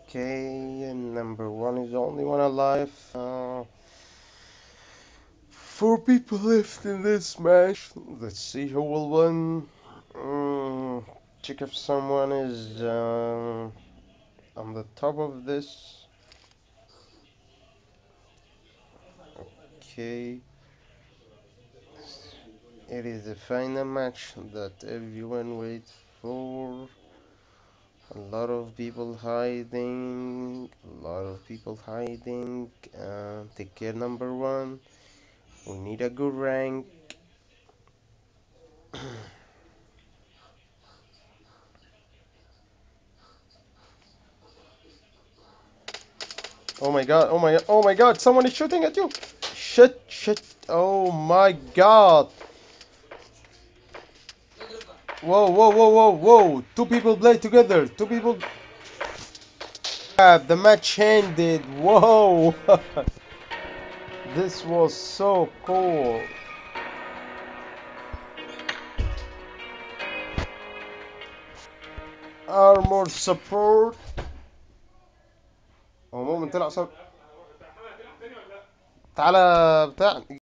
Okay, and number one is the only one alive. Four people left in this match. Let's see who will win. Mm, check if someone is on the top of this. Okay, it is the final match that everyone waits for. A lot of people hiding. A lot of people hiding. Take care, number one. We need a good rank. Oh my god, oh my god, oh my god, someone is shooting at you! Shit, shit, oh my god! Whoa, whoa, whoa, whoa, whoa! Two people play together, two people. The match ended, whoa! This was so cool. Armor support. هو مؤمن طلع صار. تعالى بتاع